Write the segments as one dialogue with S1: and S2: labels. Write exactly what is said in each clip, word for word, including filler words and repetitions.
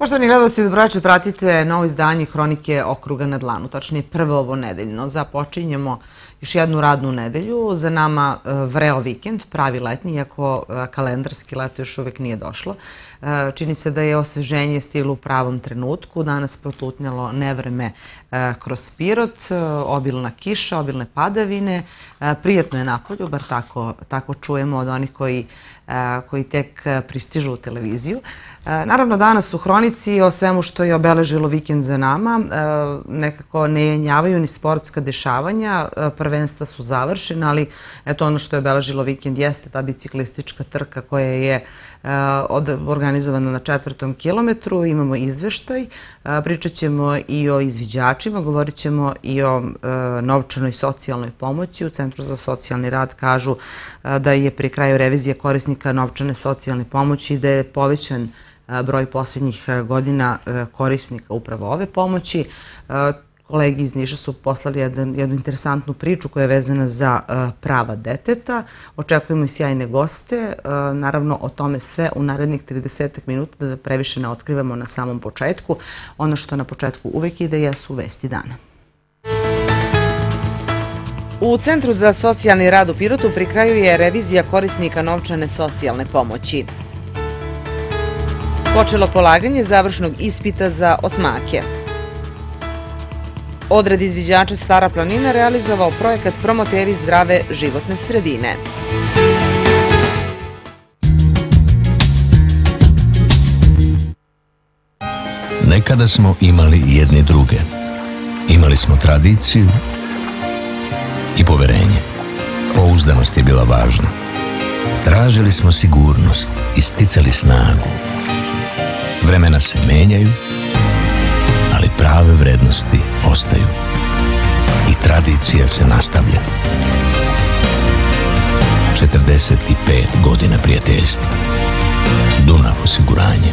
S1: Poštovani gledalci, dobroveče, pratite novo izdanje Hronike okruga na dlanu, tačnije prvo ovo nedeljno. Započinjemo još jednu radnu nedelju. Za nama vreo vikend, pravi letnji, iako kalendarski leto još uvek nije došlo. Čini se da je osveženje stiglo u pravom trenutku. Danas protutnjalo nevreme kroz Pirot, obilna kiša, obilne padavine. Prijatno je napolju, bar tako čujemo od onih koji koji tek pristižu u televiziju. Naravno, danas u Hronici o svemu što je obeležilo vikend za nama nekako ne jenjavaju ni sportska dešavanja. Prvenstva su završena, ali eto ono što je obeležilo vikend jeste ta biciklistička trka koja je organizovana na četvrtom kilometru. Imamo izveštaj, pričat ćemo i o izviđačima, govorit ćemo i o novčanoj socijalnoj pomoći. U Centru za socijalni rad kažu da je pri kraju revizije korisnika novčane socijalne pomoći i da je povećan broj posljednjih godina korisnika upravo ove pomoći. Kolegi iz Niša su poslali jednu interesantnu priču koja je vezana za prava deteta. Očekujemo i sjajne goste. Naravno, o tome sve u narednih tridesetak minuta, da previše ne otkrivamo na samom početku. Ono što na početku uvek ide jesu vesti dana. U Centru za socijalni rad u Pirotu pri kraju je revizija korisnika novčane socijalne pomoći. Počelo polaganje završnog ispita za osmake. Odred izviđača Stara planina realizovao projekat Promoteri zdrave životne sredine.
S2: Nekada smo imali jedni druge. Imali smo tradiciju i poverenje. Pouzdanost je bila važna. Tražili smo sigurnost i sticali snagu. Vremena se menjaju, ali prave vrednosti ostaju. I tradicija se nastavlja. četrdeset pet godina prijateljstva. Dunav osiguranje.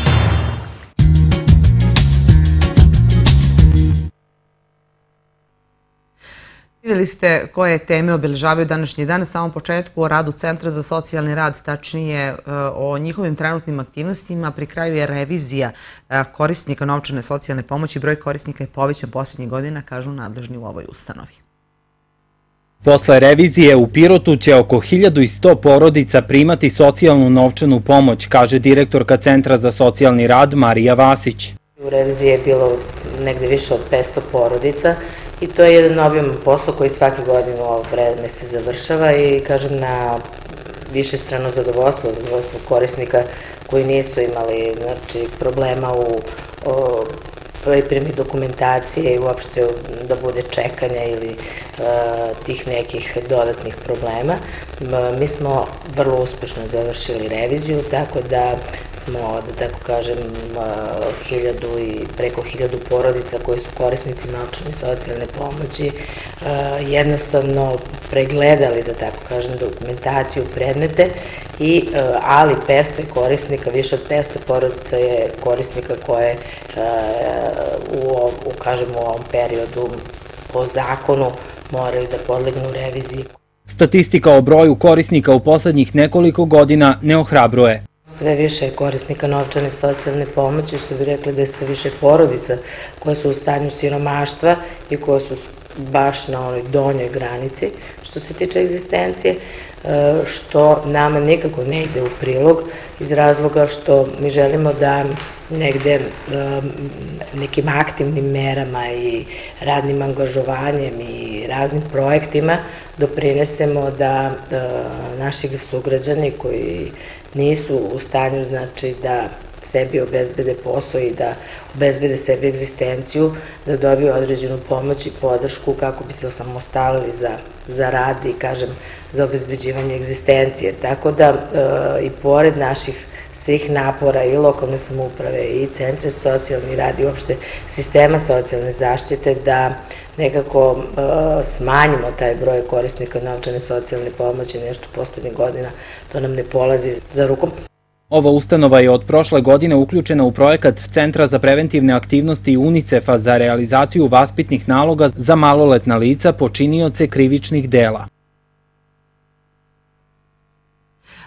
S1: Vidjeli ste koje teme obeležavaju današnji dan. Na samom početku o radu Centra za socijalni rad, tačnije o njihovim trenutnim aktivnostima. Pri kraju je revizija korisnika novčane socijalne pomoći. Broj korisnika je povećan posljednjih godina, kažu nadležni u ovoj ustanovi.
S3: Posle revizije u Pirotu će oko hiljadu sto porodica primati socijalnu novčanu pomoć, kaže direktorka Centra za socijalni rad Marija Vasić.
S4: U reviziji je bilo negde više od petsto porodica i to je jedan obiman posao koji svake godine u ovo vreme se završava i kažem na više strano zadovoljstvo, zadovoljstvo korisnika koji nisu imali znači, problema u pripremi dokumentacije i uopšte da bude čekanja ili tih nekih dodatnih problema. Mi smo vrlo uspešno završili reviziju, tako da smo, da tako kažem, hiljadu i preko hiljadu porodica koji su korisnici novčane socijalne pomoći jednostavno pregledali, da tako kažem, dokumentaciju, predmete, i, ali petsto je korisnika, više od petsto porodica je korisnika koje u, u, kažem, u ovom periodu po zakonu moraju da podlegnu reviziji.
S3: Statistika o broju korisnika u poslednjih nekoliko godina ne ohrabruje.
S4: Sve više je korisnika novčane socijalne pomoći, što bi rekli da je sve više porodica koje su u stanju siromaštva i koje su baš na onoj donjoj granici što se tiče egzistencije, što nama nikako ne ide u prilog iz razloga što mi želimo da negde nekim aktivnim merama i radnim angažovanjem i raznim projektima doprinesemo da naši sugrađani koji nisu u stanju znači da sebi obezbede posao i da obezbede sebi egzistenciju, da dobiju određenu pomoć i podršku kako bi se osamostalili za, za rad i, kažem, za obezbeđivanje egzistencije. Tako da i pored naših svih napora i lokalne samouprave i centre socijalni rad i uopšte sistema socijalne zaštite da nekako smanjimo taj broj korisnika novčane socijalne pomoći nešto poslednjih godina, to nam ne polazi za rukom.
S3: Ova ustanova je od prošle godine uključena u projekat Centra za preventivne aktivnosti UNICEF-a za realizaciju vaspitnih naloga za maloletna lica počinioce krivičnih dela.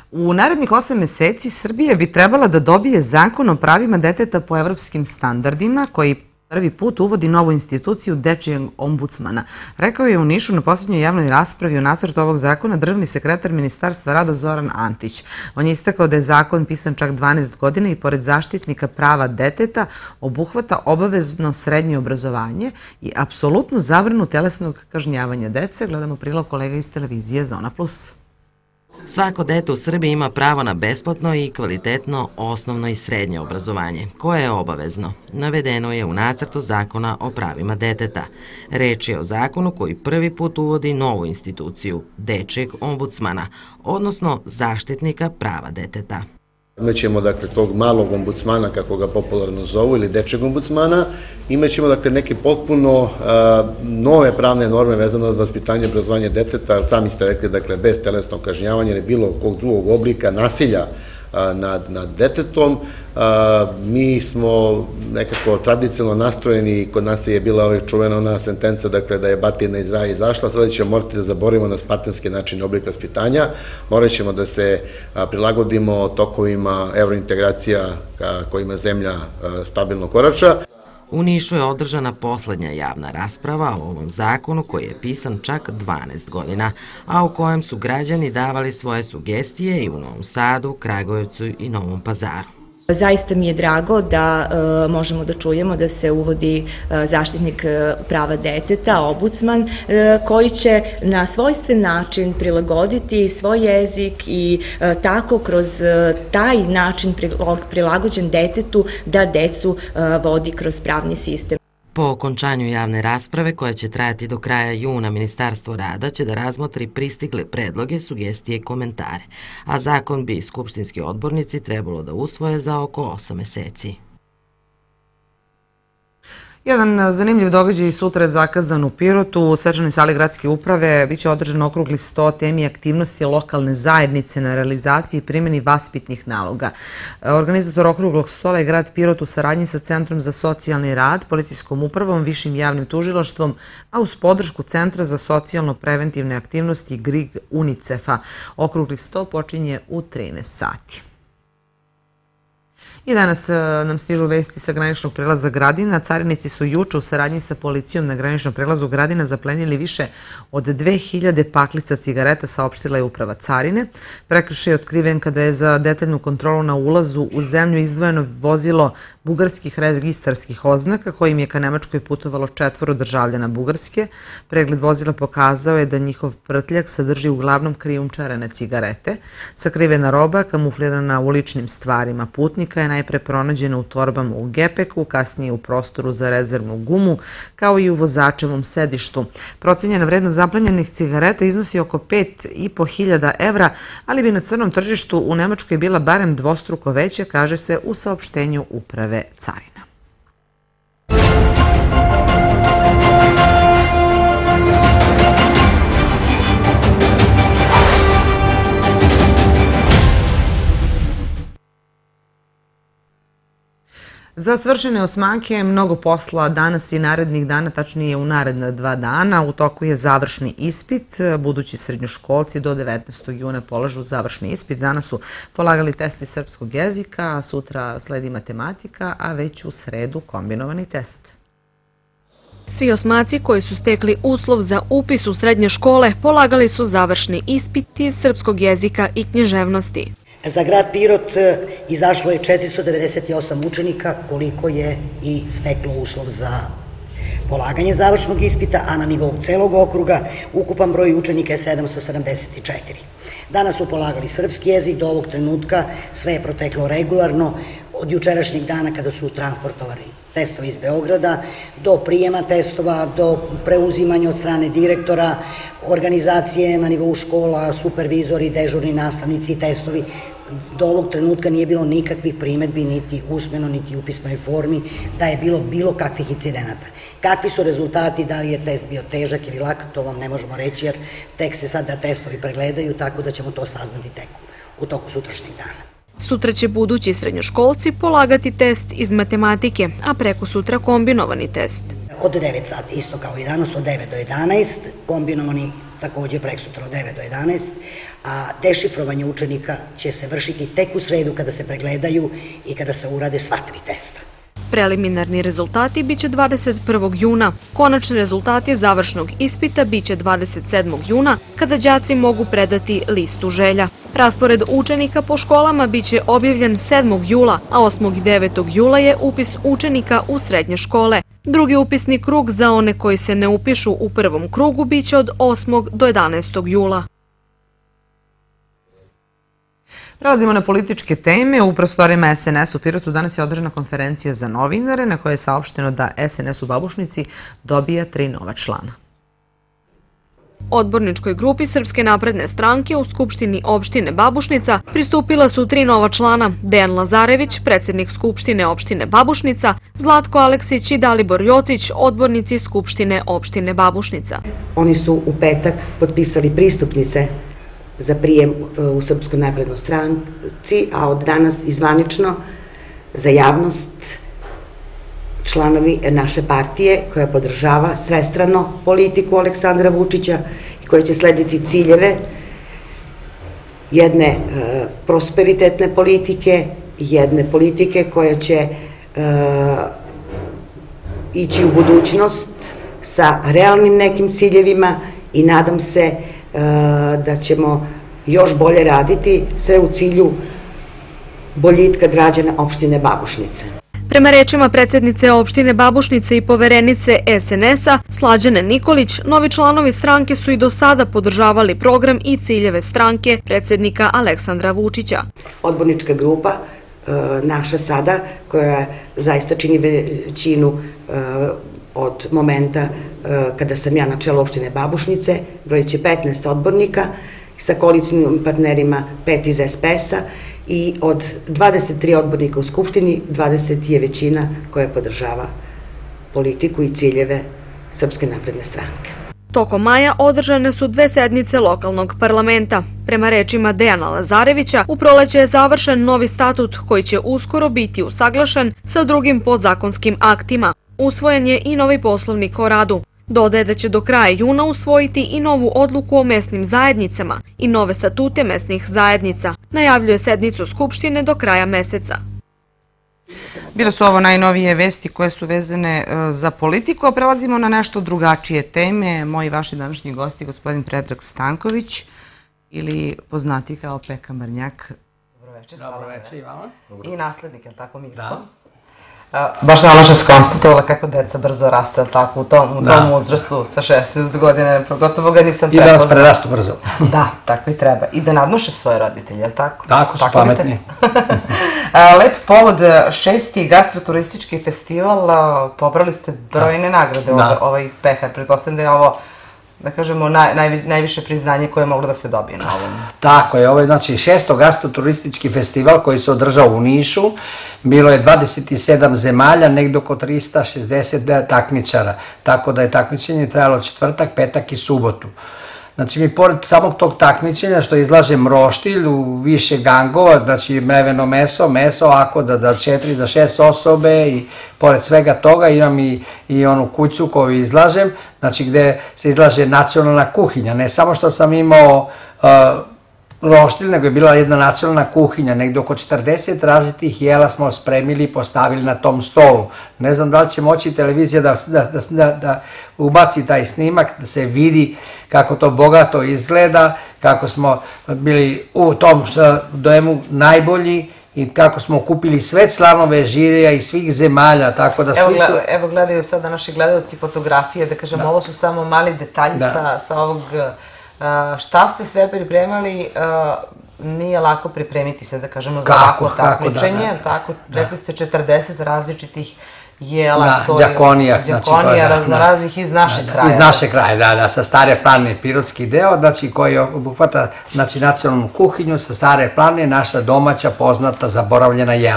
S1: U narednih osam meseci Srbija bi trebala da dobije zakon o pravima deteta po evropskim standardima, koji prvi put uvodi novu instituciju dečijeg ombudsmana. Rekao je u Nišu na posljednjoj javnoj raspravi o nacrtu ovog zakona državni sekretar Ministarstva rada Zoran Antić. On je istakao da je zakon pisan čak dvanaest godina i pored zaštitnika prava deteta obuhvata obavezno srednje obrazovanje i apsolutnu zabranu telesnog kažnjavanja dece. Gledamo prilog kolega iz televizije Zona plus.
S5: Svako dete u Srbiji ima pravo na besplatno i kvalitetno osnovno i srednje obrazovanje, koje je obavezno. Navedeno je u nacrtu zakona o pravima deteta. Reč je o zakonu koji prvi put uvodi novu instituciju, dečijeg ombudsmana, odnosno zaštitnika prava deteta.
S6: Imaćemo, dakle, tog malog ombudsmana, kako ga popularno zovu, ili dečjeg ombudsmana. Imaćemo, dakle, neke potpuno nove pravne norme vezano za vaspitanje i obrazovanje deteta. Sami ste rekli, dakle, bez telesnog kažnjavanja ili bilo kog drugog oblika nasilja nad, nad detetom. Mi smo nekako tradicionalno nastrojeni, kod nas je bila ovaj čuvena ona sentenca, dakle, da je batina iz raja izašla. Sada ćemo morati da zaborimo na spartanski način oblik vaspitanja. Morat ćemo da se prilagodimo tokovima evrointegracija kojima zemlja stabilno korača.
S5: U Nišu je održana poslednja javna rasprava o ovom zakonu koji je pisan čak dvanaest godina, a u kojem su građani davali svoje sugestije i u Novom Sadu, Kragujevcu i Novom Pazaru.
S7: Zaista mi je drago da možemo da čujemo da se uvodi zaštitnik prava deteta, ombudsman, koji će na svojstven način prilagoditi svoj jezik i tako kroz taj način prilagođen detetu da decu vodi kroz pravni sistem.
S5: Po okončanju javne rasprave, koja će trajati do kraja juna, Ministarstvo rada će da razmotri pristigle predloge, sugestije i komentare, a zakon bi skupštinski odbornici trebalo da usvoje za oko osam meseci.
S1: Jedan zanimljiv događaj sutra je zakazan u Pirotu. U svečanoj sali gradske uprave biće održan okrugli sto o temi aktivnosti lokalne zajednice na realizaciji i primjeni vaspitnih naloga. Organizator okruglog stola je grad Pirot u saradnji sa Centrom za socijalni rad, policijskom upravom, višim javnim tužilaštvom, a uz podršku Centra za socijalno-preventivne aktivnosti G R I G UNICEF-a. Okrugli sto počinje u trinaest sati. I danas nam stižu vesti sa graničnog prelaza Gradina. Carinici su juče u saradnji sa policijom na graničnom prelazu Gradina zaplenili više od dve hiljade paklica cigareta, saopštila je uprava carine. Prekršaj je otkriven kada je za detaljnu kontrolu na ulazu u zemlju izdvojeno vozilo bugarskih registarskih oznaka kojim je ka Nemačkoj putovalo četvoro državljana Bugarske. Pregled vozila pokazao je da njihov prtljak sadrži uglavnom krijumčarene cigarete. Sakrivena roba, kamuflirana u ličnim stvarima putnika, je najpre pronađena u torbama u gepeku, kasnije u prostoru za rezervnu gumu, kao i u vozačevom sedištu. Procenjena vrednost zaplenjenih cigareta iznosi oko pet i po hiljada evra, ali bi na crnom tržištu u Nemačkoj bila barem dvostruko veća, kaže se u saopštenju uprave carina. Za svršene osmanke mnogo posla danas i narednih dana, tačnije u naredna dva dana. U toku je završni ispit. Budući srednjoškolci do devetnaestog juna polažu završni ispit. Danas su polagali test iz srpskog jezika, sutra sledi matematika, a već u sredu kombinovani test.
S8: Svi osmaci koji su stekli uslov za upis u srednje škole polagali su završni ispit iz srpskog jezika i književnosti.
S9: Za grad Pirot izašlo je četiristo devedeset osam učenika, koliko je i steklo uslov za polaganje završnog ispita, a na nivou celog okruga ukupan broj učenika je sedamsto sedamdeset četiri. Danas su polagali srpski jezik, do ovog trenutka sve je proteklo regularno, od jučerašnjeg dana kada su transportovani testovi iz Beograda, do prijema testova, do preuzimanja od strane direktora, organizacije na nivou škola, supervizori, dežurni nastavnici, testovi. Do ovog trenutka nije bilo nikakvih primetbi, niti usmeno, niti u pismenoj formi, da je bilo bilo kakvih incidenata. Kakvi su rezultati, da li je test bio težak ili lak, to vam ne možemo reći, jer tek se sad da testovi pregledaju, tako da ćemo to saznati tek u toku sutrašnjeg dana.
S8: Sutra će budući srednjoškolci polagati test iz matematike, a preko sutra kombinovani test.
S9: od devet sati, isto kao i danas, od devet do jedanaest, kombinovani takođe preksutra od devet do jedanaest, a dešifrovanje učenika će se vršiti tek u sredu kada se pregledaju i kada se urade sva tri testa.
S8: Preliminarni rezultati biće dvadeset prvog juna. Konačni rezultati završnog ispita biće dvadeset sedmog juna, kada đaci mogu predati listu želja. Raspored učenika po školama biće objavljen sedmog jula, a osmog i devetog jula je upis učenika u srednje škole. Drugi upisni krug za one koji se ne upišu u prvom krugu biće od osmog do jedanaestog jula.
S1: Prelazimo na političke teme. U prostorima S N S u Pirotu danas je održana konferencija za novinare na kojoj je saopšteno da S N S u Babušnici dobija tri nova člana.
S8: Odborničkoj grupi Srpske napredne stranke u Skupštini opštine Babušnica pristupila su tri nova člana: Dejan Lazarević, predsjednik Skupštine opštine Babušnica, Zlatko Aleksić i Dalibor Jocić, odbornici Skupštine opštine Babušnica.
S10: Oni su u petak potpisali pristupnice za prijem u Srpskoj naprednoj stranci, a od danas izvanično za javnost članovi naše partije koja podržava svestrano politiku Aleksandra Vučića i koja će slediti ciljeve jedne prosperitetne politike, jedne politike koja će ići u budućnost sa realnim nekim ciljevima i nadam se da ćemo još bolje raditi sve u cilju boljitka građana opštine Babušnice.
S8: Prema rečima predsjednice opštine Babušnice i poverenice S N S-a Slađane Nikolić, novi članovi stranke su i do sada podržavali program i ciljeve stranke predsjednika Aleksandra Vučića.
S10: Odbornička grupa naša sada, koja zaista čini većinu od momenta kada sam ja na čelu opštine Babušnice, brojit će petnaest odbornika, sa koalicijnim partnerima pet iz S P S-a i od dvadeset tri odbornika u Skupštini, dvadeset je većina koja podržava politiku i ciljeve Srpske napredne stranke.
S8: Tokom maja održane su dve sednice lokalnog parlamenta. Prema rečima Dejana Lazarevića, u proleće je završen novi statut koji će uskoro biti usaglašen sa drugim podzakonskim aktima. Usvojen je i novi poslovnik o radu. Dodaje da će do kraja juna usvojiti i novu odluku o mesnim zajednicama i nove statute mesnih zajednica. Najavljuje sednicu Skupštine do kraja meseca.
S1: Bile su ovo najnovije vesti koje su vezane za politiku, a prelazimo na nešto drugačije teme. Moji i vaši današnji gosti, gospodin Predrag Stanković, ili poznati kao Peka Mrnjak. Dobroveče.
S11: Dobroveče i vama.
S1: I naslednik, je li tako, mikrofon? Baš nam može skonstatovala kako deca brzo rastu, je li tako, u tom uzrastu sa šesnaest godina, gotovo ga nisam prepoznala.
S11: I da nas prerastu brzo.
S1: Da, tako i treba. I da nadmoše svoje roditelje, je li tako?
S11: Tako su pametni.
S1: Lep povod, šesti gastroturistički festival, pobrali ste brojne nagrade ovaj pehar. Pretpostavljam da je ovo, da kažemo, najviše priznanje koje je moglo da se dobije na ovom.
S11: Tako je, ovo je znači šesto gastroturistički festival koji se održao u Nišu. Bilo je dvadeset sedam zemalja, negdje oko trista šezdeset takmičara. Tako da je takmičenje trajalo četvrtak, petak i subotu. Znači mi pored samog tog takmičenja što izlažem roštilj u više gangova, znači mleveno meso, meso ako da četiri do šest osobe i pored svega toga imam i onu kuću koju izlažem, znači gde se izlaže nacionalna kuhinja. Ne samo što sam imao roštilj, nego je bila jedna nacionalna kuhinja, negdje oko četrdeset različitih jela smo spremili i postavili na tom stolu. Ne znam da li će moći televizija da ubaci taj snimak, da se vidi kako to bogato izgleda, kako smo bili u tom dojemu najbolji i kako smo okupili sve članove žirija i svih zemalja, tako da svi su...
S1: Evo gledaju sada naši gledalci fotografije, da kažem, ovo su samo mali detalji sa ovog... Šta ste sve pripremali, nije lako pripremiti se, da kažemo, za ovako takmičenje, tako, rekli ste četrdeset različitih jela,
S11: džakonija,
S1: raznoraznih iz našeg kraja.
S11: Iz našeg kraja, da, da, sa Stare planine, pirotski deo, znači koji obuhvata nacionalnu kuhinju, sa Stare planine, naša domaća, poznata, zaboravljena jela.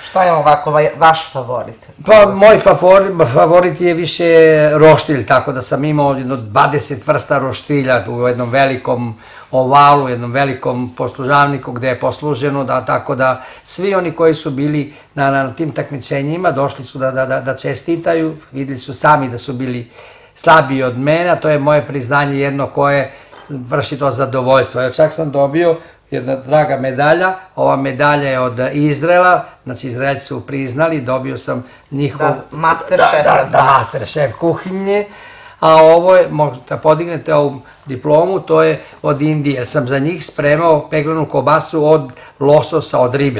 S1: Šta je ovako vaš favorit?
S11: Pa, moj favorit je više roštilj, tako da sam imao jedno dvadeset vrsta roštilja u jednom velikom ovalu, jednom velikom poslužavniku gde je posluženo, tako da svi oni koji su bili na tim takmičenjima došli su da čestitaju, videli su sami da su bili slabiji od mene, a to je moje priznanje jedno koje vrši to zadovoljstvo. Evo, čak sam dobio jedna draga medalja, ova medalja je od Izraela, znači Izraelci su priznali, dobio sam njihov...
S1: Da, master šef.
S11: Da, master šef kuhinje, a ovo je, možete podignete ovu diplomu, to je od Indije, jer sam za njih spremao peglanu kobasu od lososa, od ribe.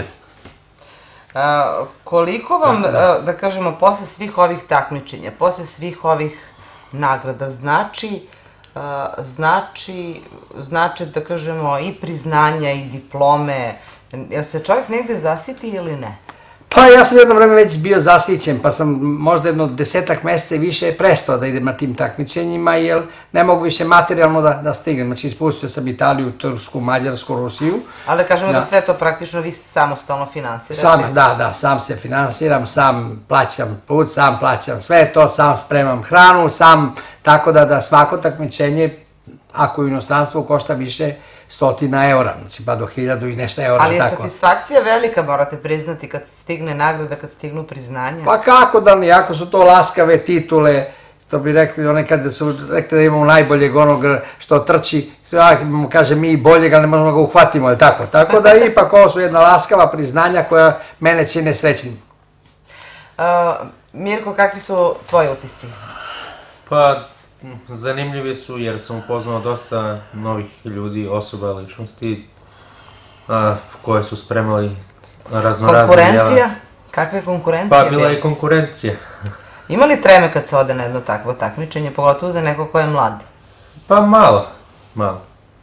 S1: Koliko vam, da kažemo, posle svih ovih takmičenja, posle svih ovih nagrada znači, znači, znači, da kažemo, i priznanja i diplome, jel se čovjek negde zasiti ili ne?
S11: Pa ja sam jedno vreme već bio zasićen, pa sam možda jedno desetak meseca više prestao da idem na tim takmičenjima, jer ne mogu više materijalno da stignem. Znači, ispustio sam Italiju, Tursku, Mađarsku, Rusiju.
S1: A da kažemo da sve to praktično vi samostalno finansirate?
S11: Sam, da, da, sam se finansiram, sam plaćam put, sam plaćam sve to, sam spremam hranu, sam, tako da svako takmičenje, ako u inostranstvu košta više stotina eura, znači pa do hiljadu i nešto eura.
S1: Ali je satisfakcija velika, morate priznati, kad stigne nagrada, kad stignu priznanja?
S11: Pa kako da ne, ako su to laskave titule, što bi rekli, one kada su rekli da imamo najboljeg onog što trči, kaže mi i boljeg, ali ne možemo ga uhvatimo, ili tako. Tako da ipak ovo su jedna laskava priznanja koja mene čine srećnim.
S1: Mirko, kakvi su tvoji utisci?
S12: Pa, zanimljivi su jer sam upoznao dosta novih ljudi, osoba, ličnosti koje su spremali raznorazne jela.
S1: Konkurencija? Kakve konkurencije?
S12: Pa bila je konkurencija.
S1: Ima li treme kad se ode na jedno takvo takmičenje, pogotovo za neko ko je mlad?
S12: Pa malo, malo.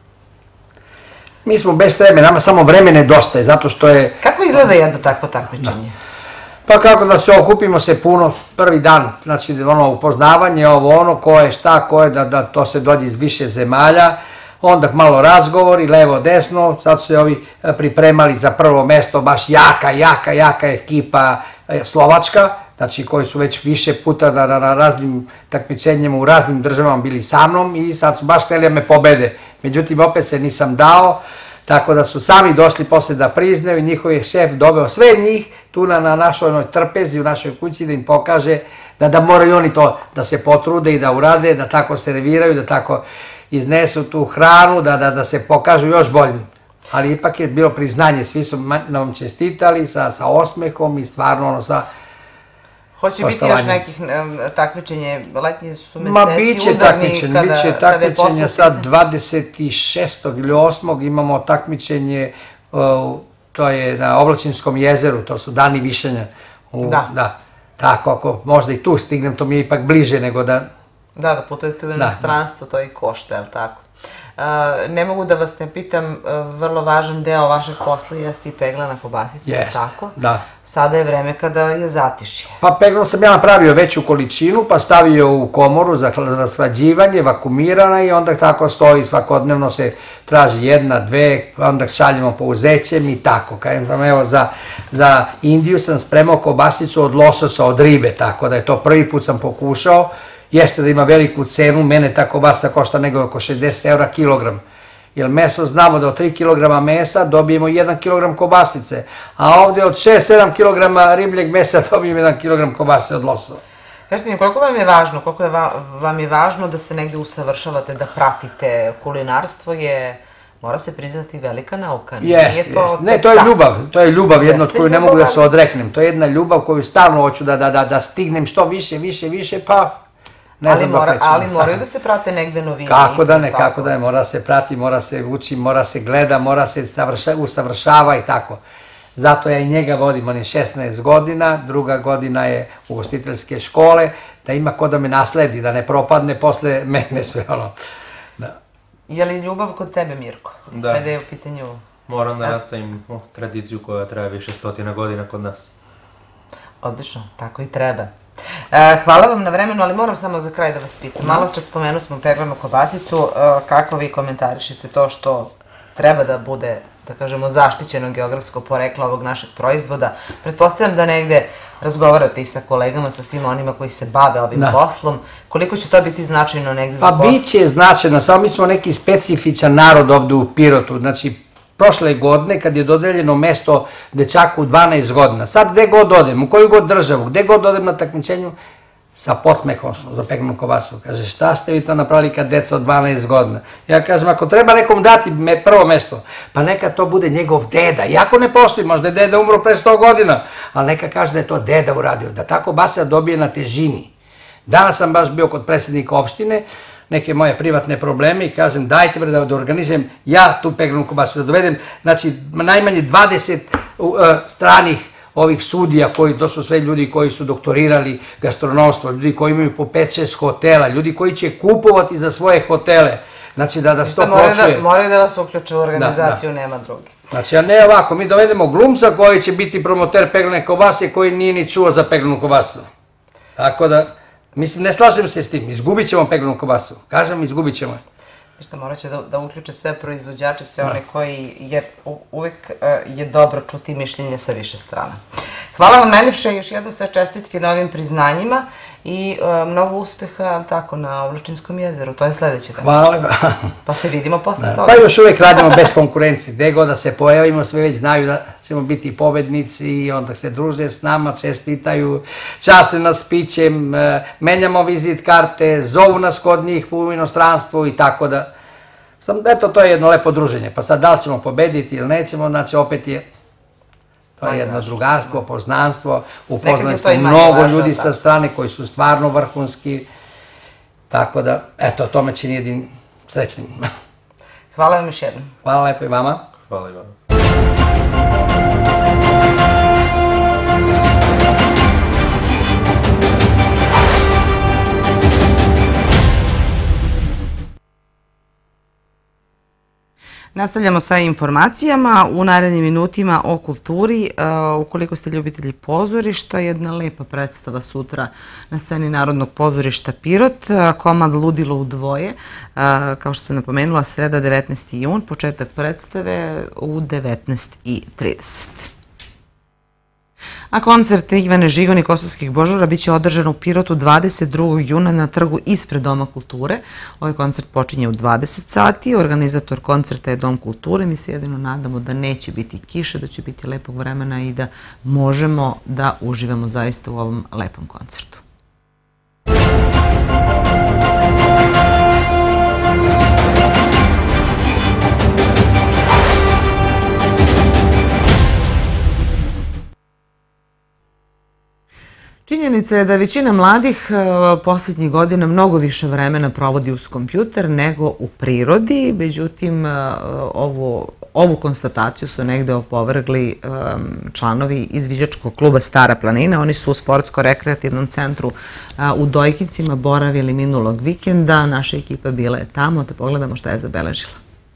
S11: Mi smo bez treme, nama samo vreme nedostaje, zato što je...
S1: Kako izgleda jedno takvo takmičenje?
S11: Pa kako da se okupimo se puno, prvi dan, znači ono upoznavanje, ovo ono, ko je šta, ko je, da to se dođe iz više zemalja, onda malo razgovori, levo, desno, sad su se ovi pripremali za prvo mesto, baš jaka, jaka, jaka ekipa Slovačka, znači koji su već više puta na raznim takmičenjima u raznim državama bili sa mnom i sad su baš hteli da me pobede, međutim opet se nisam dao, tako da su sami došli posle da priznaju i njihov je šef doveo sve njih tu na našoj trpezi, u našoj kući, da im pokaže da moraju oni to da se potrude i da urade, da tako serviraju, da tako iznesu tu hranu, da se pokažu još boljim. Ali ipak je bilo priznanje, svi su nam čestitali sa osmehom i stvarno ono sa...
S1: Hoće biti još nekih takmičenja, letnji su meseci
S11: udarni kada je posle... Ma, biće takmičenja, biće takmičenja sad dvadeset šestog ili osmog imamo takmičenje, to je na Oblačinskom jezeru, to su dani višanja. Da. Tako, ako možda i tu stignem, to mi je ipak bliže nego da...
S1: Da, da putujete u inostranstvo, to i košta, je li tako? Ne mogu da vas ne pitam, vrlo važan deo vašeg posla jeste i peglana kobasica, je li tako?
S11: Da.
S1: Sada je vreme kada je zatišje.
S11: Pa peglanu sam ja napravio veću količinu, pa stavio u komoru za rashlađivanje, vakumirana i onda tako stoji, svakodnevno se traži jedna, dve, onda šaljemo po uzećem i tako. Kajem sam, evo, za Indiju sam spremao kobasicu od lososa, od ribe, tako da je to prvi put sam pokušao. Jeste da ima veliku cenu, mene ta kobasa košta nego oko šezdeset eura kilogram. Jer meso znamo da od tri kilograma mesa dobijemo jedan kilogram kobasice, a ovde od šest sedam kilograma ribljeg mesa dobijemo jedan kilogram kobase od losa.
S1: Kažete mi, koliko vam je važno, koliko vam je važno da se negde usavršavate, da pratite kulinarstvo je, mora se priznati, velika nauka.
S11: Jeste, jeste. Ne, to je ljubav, to je ljubav jedna od koju ne mogu da se odreknem. To je jedna ljubav koju stalno hoću da stignem što više, više, više, pa...
S1: Ali moraju da se prate negde novine.
S11: Kako da ne, kako da ne, mora se prati, mora se uči, mora se gleda, mora se usavršava i tako. Zato ja i njega vodim, on je šesnaest godina, druga godina je ugostiteljske škole, da ima ko da me nasledi, da ne propadne posle mene sve ono.
S1: Je li ljubav kod tebe, Mirko?
S12: Da.
S1: Kada je u pitanju...
S12: Moram da nastavim tradiciju koja traje više stotina godina kod nas.
S1: Odlično, tako i treba. Hvala vam na vremenu, ali moram samo za kraj da vas pitam. Malo čas spomenu smo peglanu kobasicu, kako vi komentarišete to što treba da bude da kažemo, zaštićeno geografsko poreklo ovog našeg proizvoda. Pretpostavljam da negde razgovarate i sa kolegama, sa svima onima koji se bave ovim poslom. Koliko će to biti značajno negde za posao?
S11: Pa bit će značajno, samo mi smo neki specifičan narod ovde u Pirotu. Znači, prošle godine kad je dodeljeno mesto dečaku u dvanaest godina, sad gde god odem, u koju god državu, gde god odem na takmičenju, sa podsmehom smo za peglanu kobasu. Kaže, šta ste vi to napravili kad deca od dvanaest godina? Ja kažem, ako treba nekom dati prvo mesto, pa neka to bude njegov deda. Iako ne postoji, možda je deda umro pre sto godina, ali neka kaže da je to deda uradio, da ta kobasa dobije na težini. Danas sam baš bio kod predsjednika opštine, neke moje privatne probleme i kažem, dajte bre da organizujem ja tu peglanu kobasu, da dovedem, znači, najmanje dvadeset stranih ovih sudija, koji, to su sve ljudi koji su doktorirali gastronomstvo, ljudi koji imaju po pet šest hotela, ljudi koji će kupovati za svoje hotele, znači da da se to počuje.
S1: Moraju da vas uključe u organizaciju, nema drugi.
S11: Znači, a ne ovako, mi dovedemo glumca koji će biti promoter peglane kobase, koji nije ni čuo za peglanu kobasu. Tako da, mislim, ne slažem se s tim, izgubit ćemo peglanu kobasu, kažem, izgubit ćemo.
S1: Ništa, morat će da uključe sve proizvođače, sve one koji, jer uvek je dobro čuti mišljenje sa više strana. Hvala vam najljepše, još jednom sve čestitke na ovim priznanjima i mnogo uspeha tako na Ovlačinskom jezeru, to je sledeće.
S11: Hvala.
S1: Pa se vidimo posle toga.
S11: Pa još uvek radimo bez konkurencije, gde god da se pojavimo, sve već znaju da ćemo biti pobednici i onda se druže s nama, čestitaju, časte nas pićem, menjamo vizit karte, zovu nas kod njih u inostranstvu i tako da, eto, to je jedno lepo druženje, pa sad da li ćemo pobediti ili nećemo, znači opet je to je jedno drugarstvo, poznanstvo, upoznali smo mnogo ljudi sa strane koji su stvarno vrhunski, tako da, eto, to me čini jedin srećnim.
S1: Hvala vam još jednom.
S11: Hvala lepo i vama.
S12: Hvala i vama.
S1: Nastavljamo sa informacijama u narednim minutima o kulturi. Ukoliko ste ljubitelji pozorišta, jedna lepa predstava sutra na sceni Narodnog pozorišta Pirot, komad Ludilo u dvoje, kao što sam napomenula, sreda devetnaesti jun, početak predstave u devetnaest i trideset. A koncert Ivane Žigon i Kosovskih božura biće održan u Pirotu dvadeset drugog juna na trgu ispred Doma kulture. Ovaj koncert počinje u dvadeset sati. Organizator koncerta je Dom kulture. Mi se jedino nadamo da neće biti kiše, da će biti lepog vremena i da možemo da uživamo zaista u ovom lepom koncertu. Činjenica je da većina mladih posljednjih godina mnogo više vremena provodi uz kompjuter nego u prirodi, međutim ovu konstataciju su negde opovrgli članovi izviđačkog kluba Stara planina. Oni su u sportsko-rekreativnom centru u Dojkincima boravili minulog vikenda, naša ekipa bila je tamo, da pogledamo šta je zabeležila.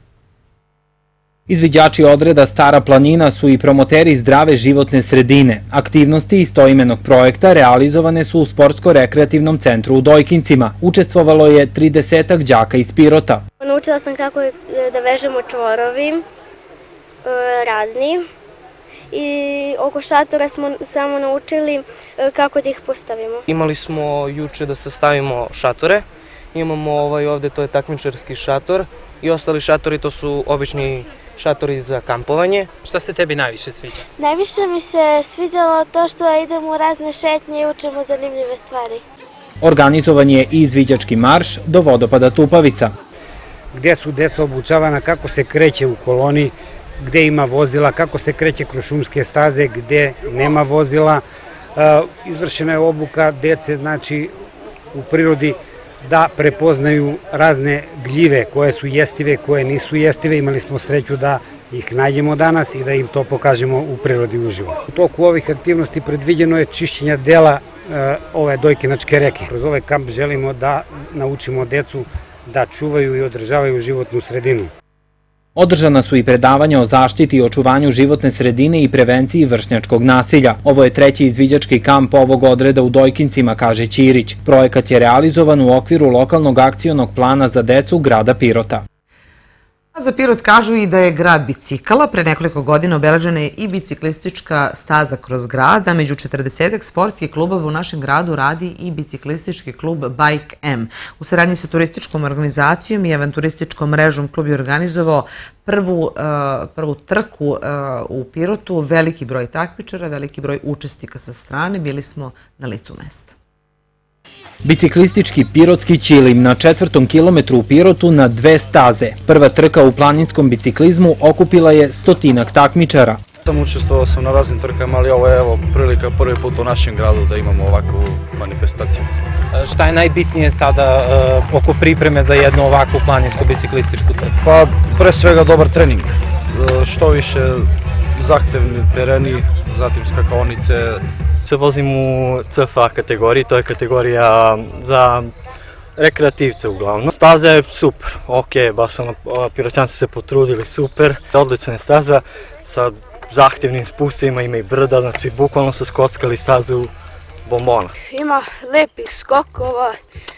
S3: Izviđači odreda Stara planina su i promoteri zdrave životne sredine. Aktivnosti istoimenog projekta realizovane su u sportsko-rekreativnom centru u Dojkincima. Učestvovalo je tridesetak đaka iz Pirota.
S13: Naučila sam kako da vežemo čvorovi razni i oko šatora smo samo naučili kako da ih postavimo.
S14: Imali smo juče da sastavimo šatore. Imamo ovaj ovde, to je takmičarski šator i ostali šatori to su obični šatori za kampovanje.
S3: Šta se tebi najviše sviđa?
S13: Najviše mi se sviđalo to što idemo u razne šetnje i učimo zanimljive stvari.
S3: Organizovan je i izviđački marš do vodopada Tupavica.
S15: Gde su deca obučavana, kako se kreće u koloni, gde ima vozila, kako se kreće kroz šumske staze, gde nema vozila. Izvršena je obuka dece, znači u prirodi, da prepoznaju razne gljive koje su jestive, koje nisu jestive. Imali smo sreću da ih nađemo danas i da im to pokažemo u prirodi uživo. U toku ovih aktivnosti predviđeno je čišćenja dela ove Dojkinačke reke. Kroz ovaj kamp želimo da naučimo decu da čuvaju i održavaju životnu sredinu.
S3: Održana su i predavanja o zaštiti i očuvanju životne sredine i prevenciji vršnjačkog nasilja. Ovo je treći izviđački kamp ovog odreda u Dojkincima, kaže Ćirić. Projekat je realizovan u okviru lokalnog akcionog plana za decu grada Pirota.
S1: Za Pirot kažu i da je grad bicikala. Pre nekoliko godina obeležena je i biciklistička staza kroz grad, a među četrdesetak sportskih klubova u našem gradu radi i biciklistički klub Bike M. U saradnji sa turističkom organizacijom i avanturističkom mrežom klub je organizovao prvu, prvu trku u Pirotu, veliki broj takmičara, veliki broj učesnika sa strane, bili smo na licu mesta.
S3: Biciklistički Pirotski Ćilim na četvrtom kilometru u Pirotu na dve staze. Prva trka u planinskom biciklizmu okupila je stotinak takmičara.
S16: Učestvovao sam na raznim trkama, ali ovo je evo prilika prvi put u našem gradu da imamo ovakvu manifestaciju.
S3: Šta je najbitnije sada oko pripreme za jednu ovakvu planinsku biciklističku trku?
S16: Pa pre svega dobar trening, što više zahtevni tereni, zatim skakaonice.
S17: Se vozim u C F A kategoriji, to je kategorija za rekreativce uglavnom. Staza je super, ok, baš ono, Piroćanci se potrudili, super. Odlična je staza sa zahtevnim spustvima, ima i brda, znači bukvalno su skockali stazu bombona.
S18: Ima lepih skokova.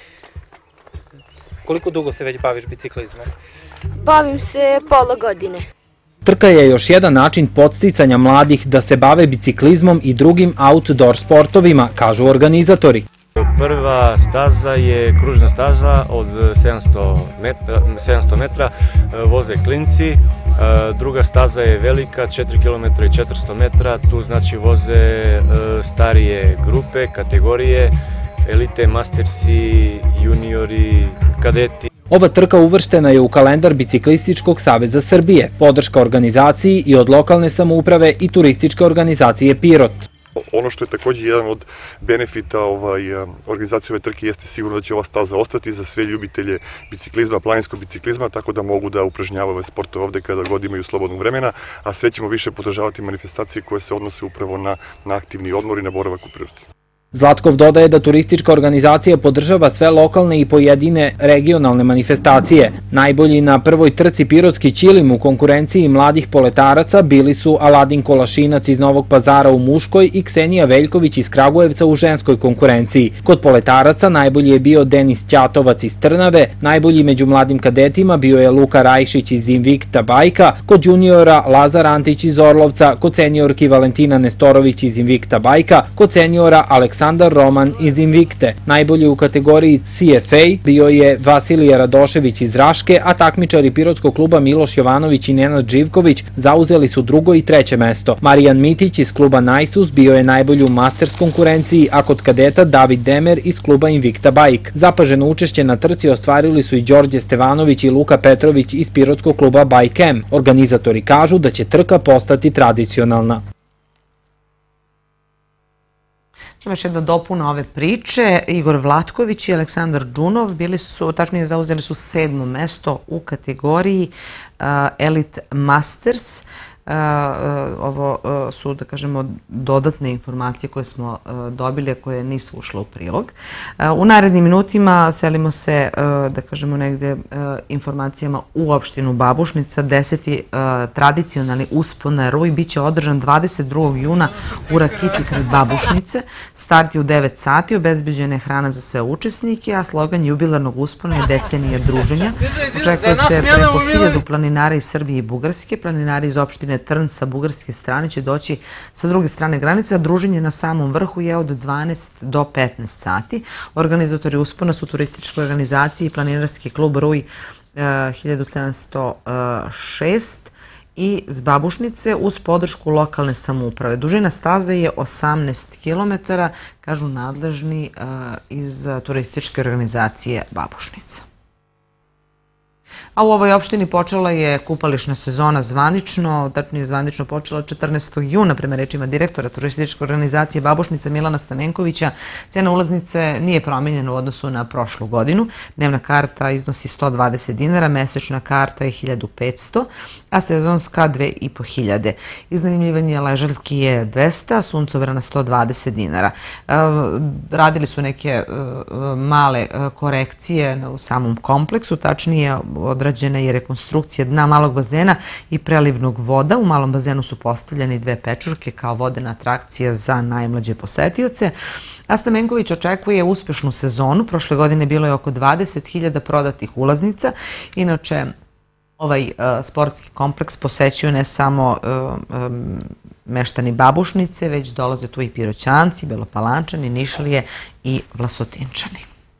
S3: Koliko dugo se već baviš biciklizmom?
S18: Bavim se pola godine.
S3: Trka je još jedan način podsticanja mladih da se bave biciklizmom i drugim outdoor sportovima, kažu organizatori.
S19: Prva staza je kružna staza od sedamsto metra, voze klinci. Druga staza je velika, četiri kilometra i četiristo metra, tu znači voze starije grupe, kategorije, elite, mastersi, juniori, kadeti.
S3: Ova trka uvrštena je u kalendar Biciklističkog saveza Srbije, podrška organizaciji i od lokalne samouprave i turističke organizacije Pirot.
S20: Ono što je također jedan od benefita organizacije ove trke jeste sigurno da će ova staza ostati za sve ljubitelje biciklizma, planinskog biciklizma, tako da mogu da upražnjavaju ove sportove ovde kada god imaju slobodnog vremena, a sve ćemo više podržavati manifestacije koje se odnose upravo na aktivni odmor i na boravak u prirodi.
S3: Zlatkov dodaje da turistička organizacija podržava sve lokalne i pojedine regionalne manifestacije. Najbolji na prvoj trci Pirotski Ćilim u konkurenciji mladih poletaraca bili su Aladin Kolašinac iz Novog Pazara u muškoj i Ksenija Veljković iz Kragujevca u ženskoj konkurenciji. Kod poletaraca najbolji je bio Denis Ćatovac iz Trnave, najbolji među mladim kadetima bio je Luka Rajšić iz Invicta Bajka, kod juniora Lazar Antić iz Orlovca, kod seniorki Valentina Nestorović iz Invicta Bajka, kod seniora Aleksandar Aleksandar Roman iz Invicte. Najbolji u kategoriji C F A bio je Vasilije Radošević iz Raške, a takmičari Pirotskog kluba Miloš Jovanović i Nenad Živković zauzeli su drugo i treće mesto. Marijan Mitić iz kluba Najsus bio je najbolji u Masters konkurenciji, a kod kadeta David Demer iz kluba Invicta Bike. Zapaženo učešće na trci ostvarili su i Đorđe Stevanović i Luka Petrović iz Pirotskog kluba Bike M. Organizatori kažu da će trka postati tradicionalna.
S1: Samo još jedna dopuna ove priče. Igor Vlatković i Aleksandar Đunov bili su, tačnije zauzeli su sedmo mesto u kategoriji Elite Masters. Ovo su, da kažemo, dodatne informacije koje smo dobili, a koje nisu ušle u prilog. U narednim minutima selimo se, da kažemo, negde informacijama u opštinu Babušnica. Deseti tradicionalni uspon na Ruj biće održan dvadeset drugog juna u Rakiti kraj Babušnice. Start je u devet sati, obezbeđena je hrana za sve učesnike, a slogan jubilarnog uspona je decenija druženja. Očekuje se preko hiljadu planinara iz Srbije i Bugarske. Planinari iz opštine Trn sa bugarske strane će doći sa druge strane granice, a druženje na samom vrhu je od dvanaest do petnaest sati. Organizatori uspona su turističke organizacije i planinarski klub Ruj hiljadu sedamsto šest i z Babušnice uz podršku lokalne samouprave. Dužina staze je osamnaest kilometara, kažu nadležni iz turističke organizacije Babušnica. A u ovoj opštini počela je kupališna sezona zvanično, tačnije zvanično počela četrnaestog juna, prema rečima direktora turističke organizacije Babušnica Milana Stamenkovića. Cena ulaznice nije promenjena u odnosu na prošlu godinu. Dnevna karta iznosi sto dvadeset dinara, mesečna karta je hiljadu petsto, a sezonska dve i po hiljade. Iznajmljivanje ležaljki je dvesta, a suncobrana sto dvadeset dinara. Radili su neke male korekcije u samom kompleksu, tačnije odrađena je rekonstrukcija dna malog bazena i prelivnog voda. U malom bazenu su postavljene dve pečurke kao vodena atrakcija za najmlađe posetioce. A Stamenković očekuje uspešnu sezonu. Prošle godine bilo je oko dvadeset hiljada prodatih ulaznica. Inače, Ovaj sportski kompleks posećuju ne samo meštani Babušnice, već dolaze tu i Piroćanci, Belopalančani, Nišlije i Vlasotinčani.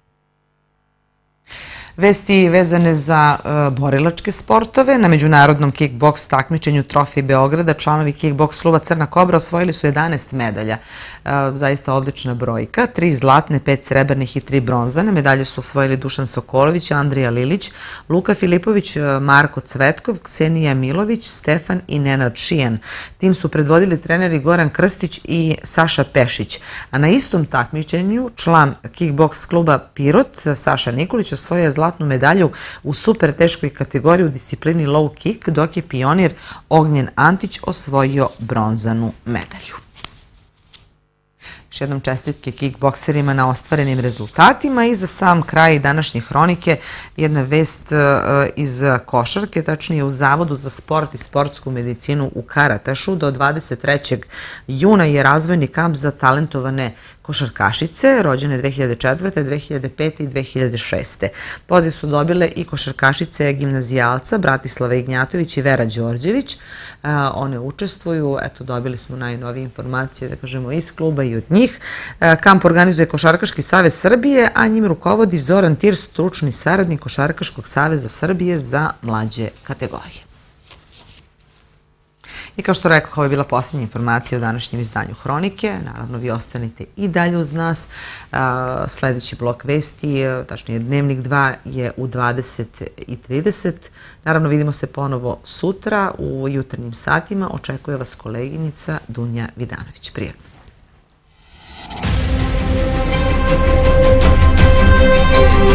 S1: Vesti vezane za borilačke sportove. Na međunarodnom kickboks takmičenju Trofej Beograda članovi kickboks kluba Crna Kobra osvojili su jedanaest medalja. Zaista odlična brojka. Tri zlatne, pet srebrnih i tri bronzane. Medalje su osvojili Dušan Sokolović, Andrija Lilić, Luka Filipović, Marko Cvetkov, Ksenija Milović, Stefan i Nenad Šijan. Tim su predvodili treneri Goran Krstić i Saša Pešić. A na istom takmičenju član kickboks kluba Pirot, Saša Nikolić, osvojio je zlatnu medalju u super teškoj kategoriji u disciplini low kick, dok je pionir Ognjen Antić osvojio bronzanu medalju. Još jednom čestitke kickbokserima na ostvarenim rezultatima i za sam kraj današnje hronike jedna vest iz košarke, tačnije u Zavodu za sport i sportsku medicinu u Karatašu. Do dvadeset trećeg juna je razvojni kamp za talentovane košarkašice, rođene dve hiljade četvrte, dve hiljade pete i dve hiljade šeste. Poziv su dobile i košarkašice gimnazijalca Bratislava Ignjatović i Vera Đorđević. One učestvuju, eto, dobili smo najnovije informacije, da kažemo, iz kluba i od njih. Kamp organizuje Košarkaški savez Srbije, a njim rukovodi Zoran Tir, stručni saradnik Košarkaškog saveza Srbije za mlađe kategorije. I kao što rekao, ovo je bila posljednja informacija o današnjem izdanju Hronike. Naravno, vi ostanite i dalje uz nas. Sljedeći blok vesti, tačnije Dnevnik dva, je u dvadeset i trideset. Naravno, vidimo se ponovo sutra u jutarnjim satima. Očekuje vas koleginica Dunja Vidanović. Prijatno.